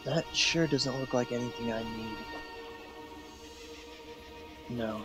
That sure doesn't look like anything I need. No.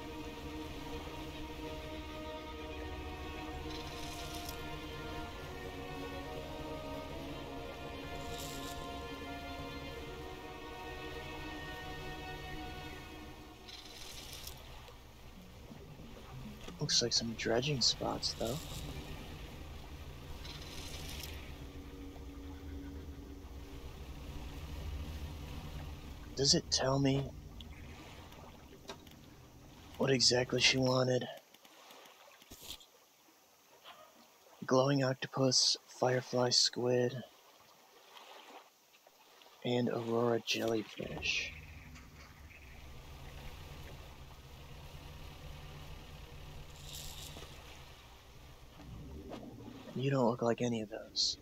Looks like some dredging spots, though. Does it tell me what exactly she wanted? Glowing octopus, firefly squid, and aurora jellyfish. You don't look like any of those.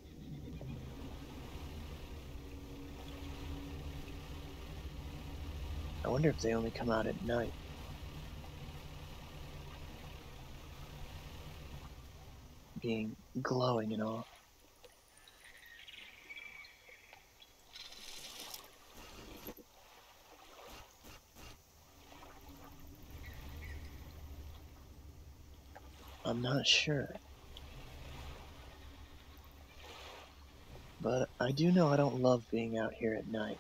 I wonder if they only come out at night. Being glowing and all. I'm not sure. But I do know I don't love being out here at night.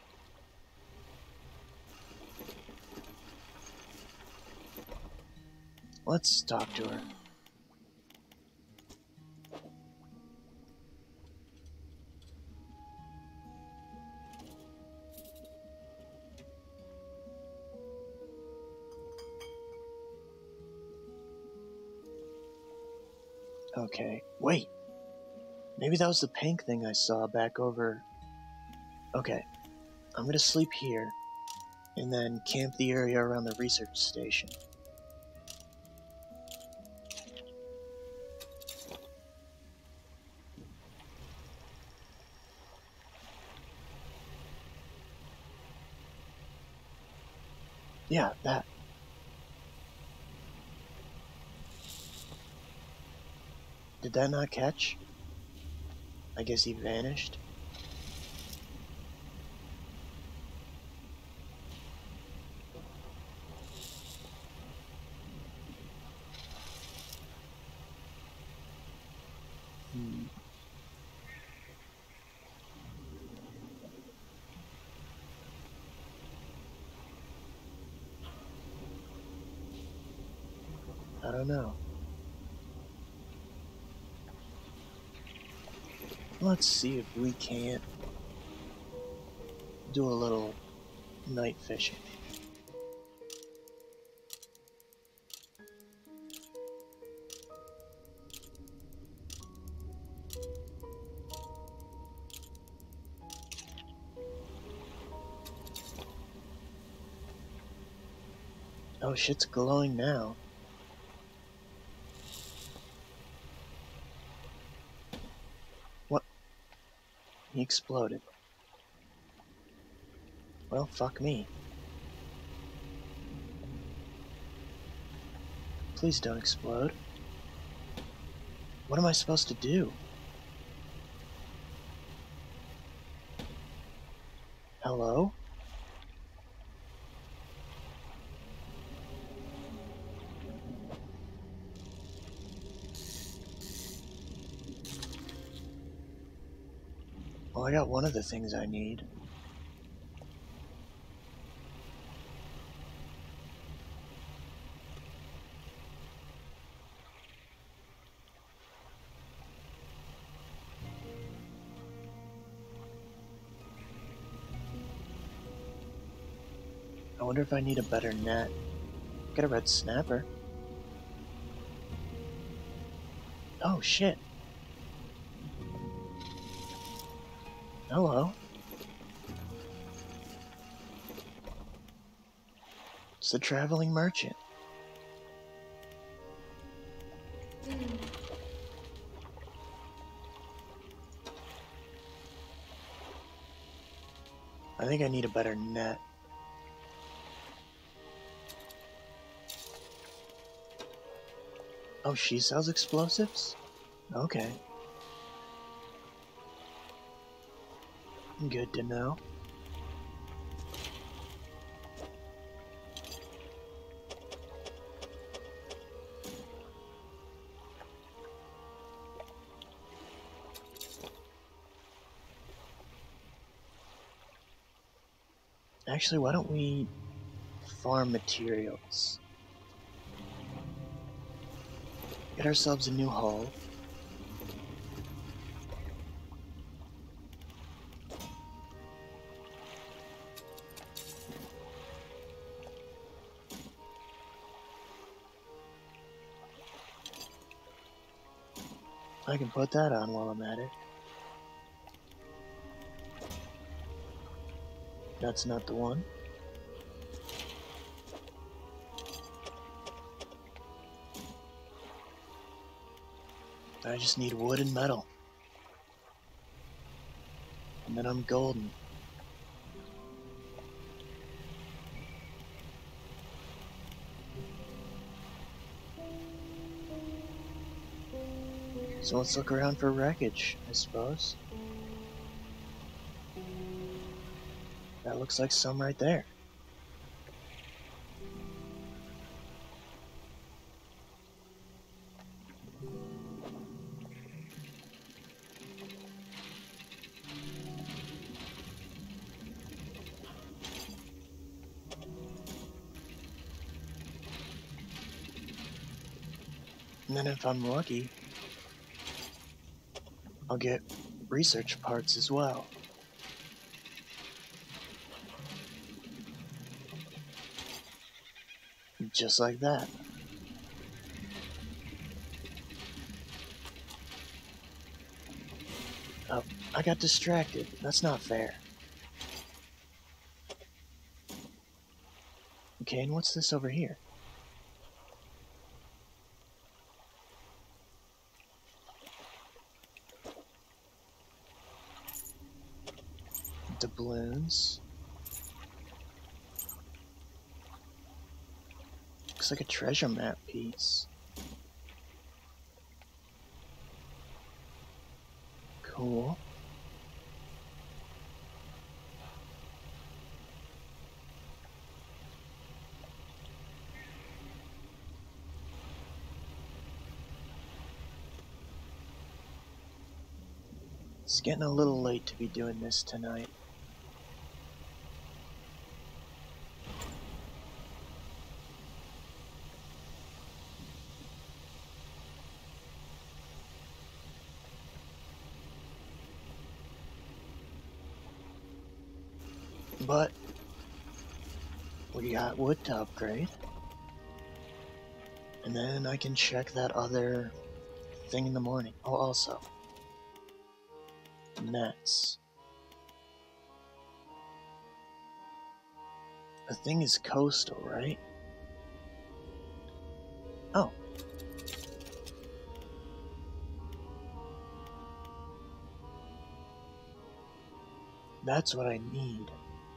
Let's talk to her. Okay, wait. Maybe that was the pink thing I saw back over. Okay, I'm gonna sleep here, and then camp the area around the research station. Yeah, that. Did that not catch? I guess he vanished. I don't know. Let's see if we can't do a little night fishing. Oh, shit's glowing now. What? He exploded. Well, fuck me. Please don't explode. What am I supposed to do? Hello? Well, I got one of the things I need. I wonder if I need a better net. Got a red snapper. Oh, shit. Hello. It's the traveling merchant. I think I need a better net. Oh, she sells explosives? Okay. Good to know. Actually, why don't we farm materials? Get ourselves a new hull. I can put that on while I'm at it. That's not the one. I just need wood and metal. And then I'm golden. So let's look around for wreckage, I suppose. That looks like some right there. And then if I'm lucky, I'll get research parts as well. Just like that. Oh, I got distracted. That's not fair. Okay, and what's this over here? Doubloons. Looks like a treasure map piece. Cool. It's getting a little late to be doing this tonight. But we got wood to upgrade. And then I can check that other thing in the morning. Oh, also. Nets. The thing is coastal, right? Oh. That's what I need.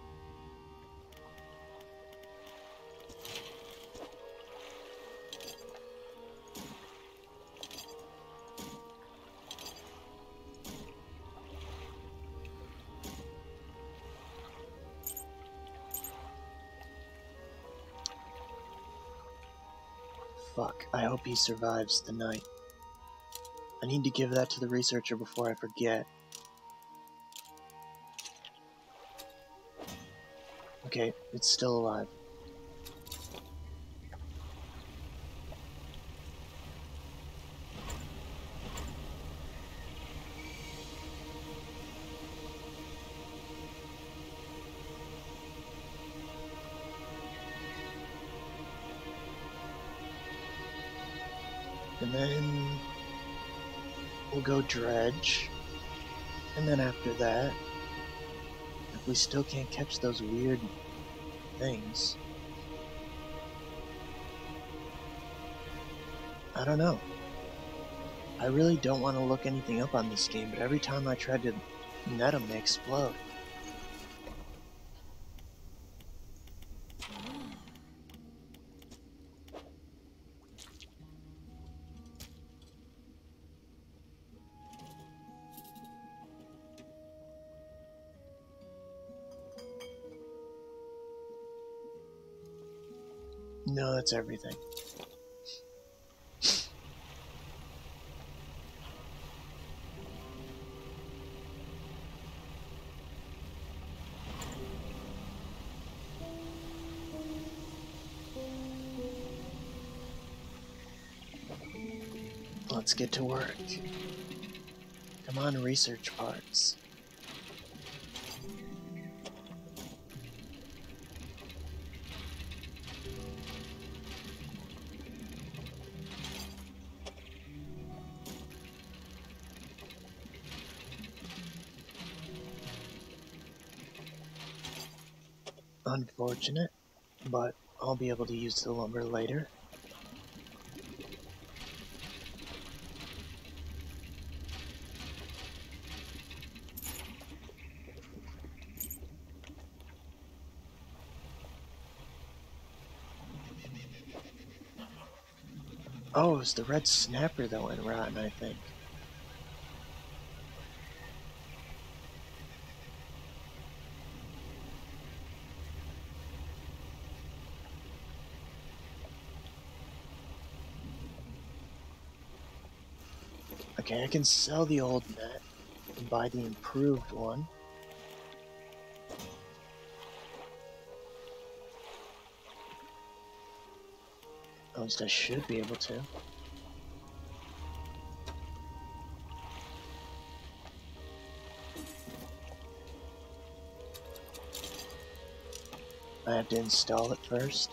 Fuck, I hope he survives the night. I need to give that to the researcher before I forget. Okay, it's still alive. And then we'll go dredge. And then after that, if we still can't catch those weird things, I don't know. I really don't want to look anything up on this game, but every time I try to net them, they explode. No, that's everything. Let's get to work. Come on, research parts. Unfortunate, but I'll be able to use the lumber later. Oh, it was the red snapper that went rotten, I think. Okay, I can sell the old net and buy the improved one. At least I should be able to. I have to install it first.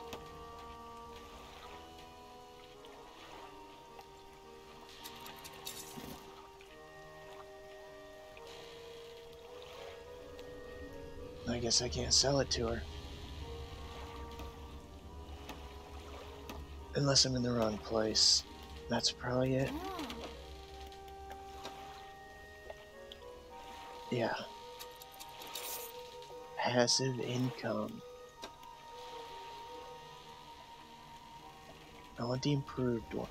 I guess I can't sell it to her. Unless I'm in the wrong place. That's probably it. Yeah. Passive income. I want the improved one.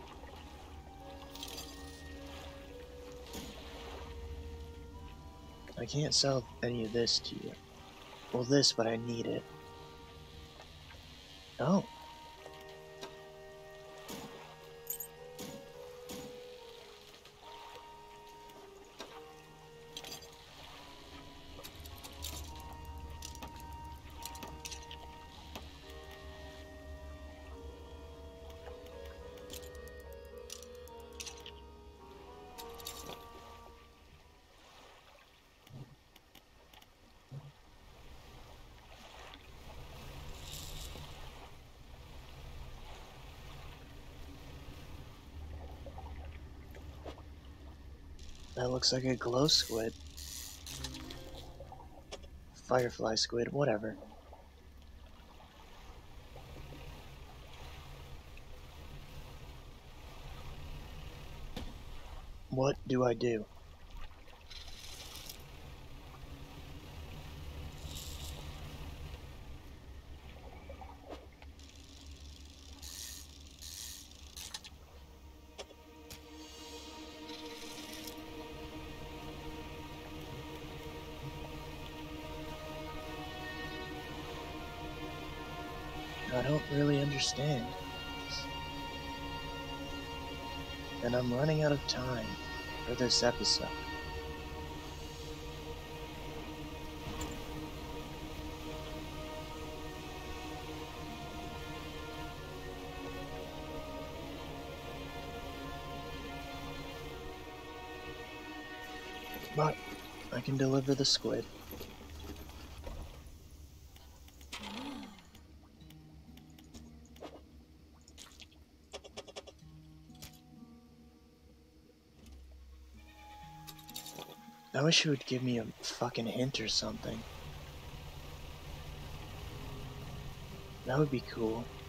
I can't sell any of this to you. Well, this, but I need it. Oh. That looks like a glow squid. Firefly squid, whatever. What do I do? I don't really understand. And I'm running out of time for this episode. But I can deliver the squid. I wish you would give me a fucking hint or something. That would be cool.